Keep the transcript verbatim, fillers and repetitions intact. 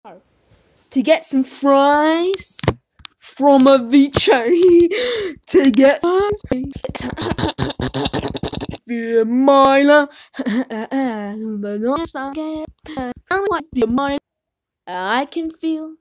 to get some fries from Avicii. To get feel my love, but not I can feel